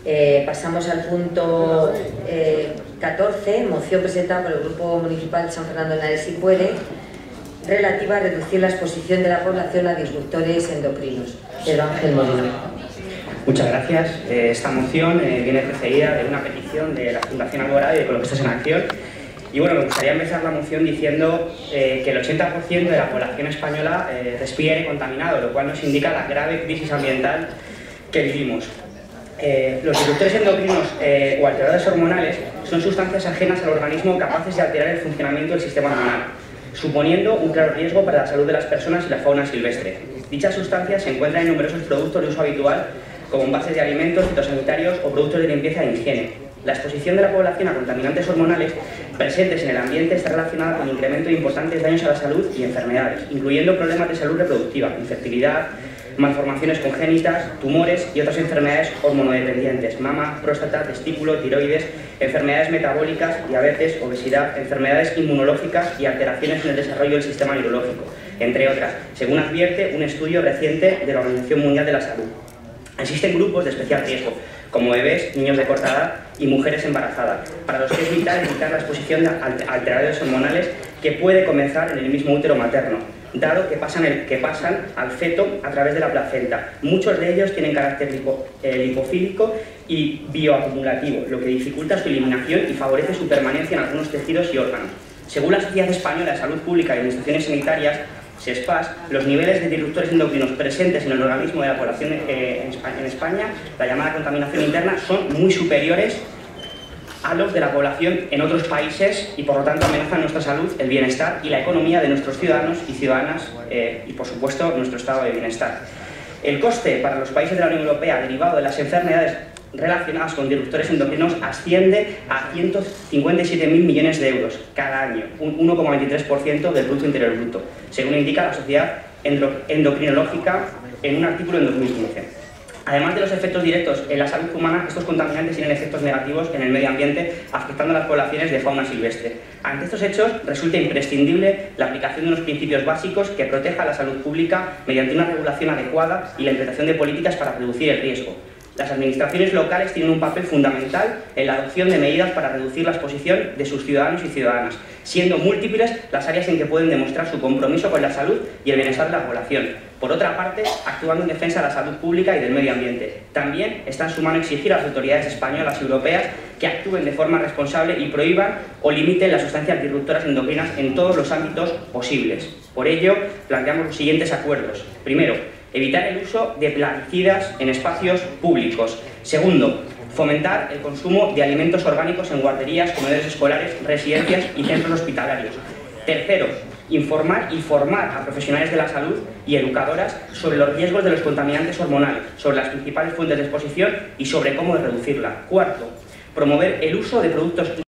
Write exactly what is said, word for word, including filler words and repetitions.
Eh, pasamos al punto eh, catorce, moción presentada por el Grupo Municipal San Fernando de Henares y Puere, relativa a reducir la exposición de la población a disruptores endocrinos. Pedro Ángel Molina. Muchas gracias. Esta moción viene precedida de una petición de la Fundación Alborada y de Ecologistas en Acción. Y bueno, me gustaría empezar la moción diciendo eh, que el ochenta por ciento de la población española eh, respira aire contaminado, lo cual nos indica la grave crisis ambiental que vivimos. Eh, los disruptores endocrinos eh, o alteradores hormonales son sustancias ajenas al organismo capaces de alterar el funcionamiento del sistema hormonal, suponiendo un claro riesgo para la salud de las personas y la fauna silvestre. Dichas sustancias se encuentran en numerosos productos de uso habitual, como envases de alimentos, fitosanitarios o productos de limpieza e higiene. La exposición de la población a contaminantes hormonales presentes en el ambiente está relacionada con el incremento de importantes daños a la salud y enfermedades, incluyendo problemas de salud reproductiva, infertilidad, malformaciones congénitas, tumores y otras enfermedades hormonodependientes, mama, próstata, testículo, tiroides, enfermedades metabólicas, diabetes, obesidad, enfermedades inmunológicas y alteraciones en el desarrollo del sistema neurológico, entre otras, según advierte un estudio reciente de la Organización Mundial de la Salud. Existen grupos de especial riesgo, como bebés, niños de corta edad y mujeres embarazadas, para los que es vital evitar la exposición a alteradores hormonales que puede comenzar en el mismo útero materno, dado que pasan, el, que pasan al feto a través de la placenta. Muchos de ellos tienen carácter lipo, eh, lipofílico y bioacumulativo, lo que dificulta su eliminación y favorece su permanencia en algunos tejidos y órganos. Según la Sociedad Española de Salud Pública y Administraciones Sanitarias, SESPAS, los niveles de disruptores endocrinos presentes en el organismo de la población eh, en España, la llamada contaminación interna, son muy superiores a los de la población en otros países y por lo tanto amenazan nuestra salud, el bienestar y la economía de nuestros ciudadanos y ciudadanas eh, y por supuesto nuestro estado de bienestar. El coste para los países de la Unión Europea derivado de las enfermedades relacionadas con disruptores endocrinos asciende a ciento cincuenta y siete mil millones de euros cada año, un uno coma veintitrés por ciento del Producto Interior Bruto, según indica la Sociedad Endocrinológica en un artículo en dos mil quince. Además de los efectos directos en la salud humana, estos contaminantes tienen efectos negativos en el medio ambiente, afectando a las poblaciones de fauna silvestre. Ante estos hechos, resulta imprescindible la aplicación de unos principios básicos que proteja la salud pública mediante una regulación adecuada y la implementación de políticas para reducir el riesgo. Las administraciones locales tienen un papel fundamental en la adopción de medidas para reducir la exposición de sus ciudadanos y ciudadanas, siendo múltiples las áreas en que pueden demostrar su compromiso con la salud y el bienestar de la población. Por otra parte, actuando en defensa de la salud pública y del medio ambiente. También está en su mano exigir a las autoridades españolas y europeas que actúen de forma responsable y prohíban o limiten las sustancias disruptoras endocrinas en todos los ámbitos posibles. Por ello, planteamos los siguientes acuerdos. Primero, evitar el uso de plaguicidas en espacios públicos. Segundo, fomentar el consumo de alimentos orgánicos en guarderías, comedores escolares, residencias y centros hospitalarios. Tercero, informar y formar a profesionales de la salud y educadoras sobre los riesgos de los contaminantes hormonales, sobre las principales fuentes de exposición y sobre cómo reducirla. Cuarto, promover el uso de productos